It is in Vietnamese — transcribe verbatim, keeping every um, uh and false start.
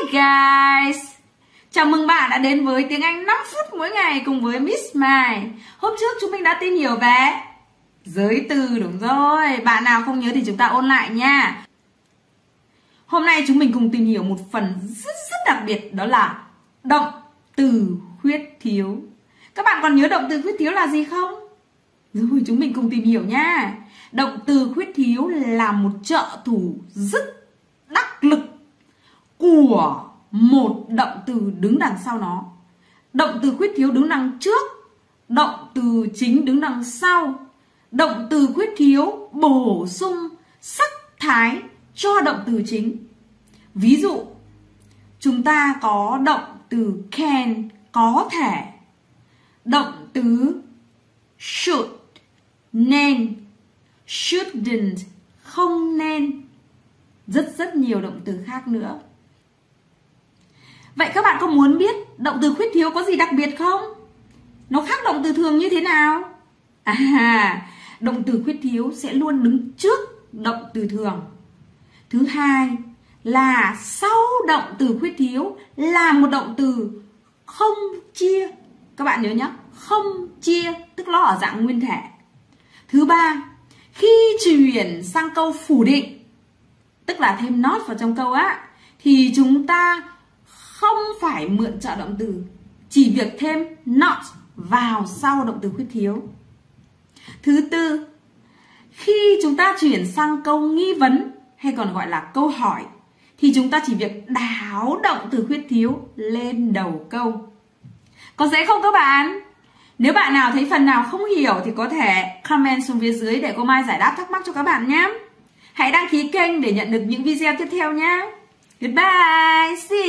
guys! Chào mừng bạn đã đến với tiếng Anh năm phút mỗi ngày cùng với Miss Mai. Hôm trước chúng mình đã tìm hiểu về giới từ, đúng rồi. Bạn nào không nhớ thì chúng ta ôn lại nha. Hôm nay chúng mình cùng tìm hiểu một phần rất rất đặc biệt, đó là động từ khuyết thiếu. Các bạn còn nhớ động từ khuyết thiếu là gì không? Rồi, chúng mình cùng tìm hiểu nha. Động từ khuyết thiếu là một trợ thủ rất đắc lực của một động từ đứng đằng sau nó. Động từ khuyết thiếu đứng đằng trước, động từ chính đứng đằng sau. Động từ khuyết thiếu bổ sung sắc thái cho động từ chính. Ví dụ, chúng ta có động từ can, có thể. Động từ should, nên, shouldn't, không nên. Rất rất nhiều động từ khác nữa. Vậy các bạn có muốn biết động từ khuyết thiếu có gì đặc biệt không? Nó khác động từ thường như thế nào? À, động từ khuyết thiếu sẽ luôn đứng trước động từ thường. Thứ hai là sau động từ khuyết thiếu là một động từ không chia. Các bạn nhớ nhé, không chia, tức nó ở dạng nguyên thể. Thứ ba, khi chuyển sang câu phủ định, tức là thêm not vào trong câu á, thì chúng ta không phải mượn trợ động từ, chỉ việc thêm not vào sau động từ khuyết thiếu. Thứ tư, khi chúng ta chuyển sang câu nghi vấn hay còn gọi là câu hỏi, thì chúng ta chỉ việc đảo động từ khuyết thiếu lên đầu câu. Có dễ không các bạn? Nếu bạn nào thấy phần nào không hiểu thì có thể comment xuống phía dưới để cô Mai giải đáp thắc mắc cho các bạn nhé. Hãy đăng ký kênh để nhận được những video tiếp theo nhé. Goodbye, see you.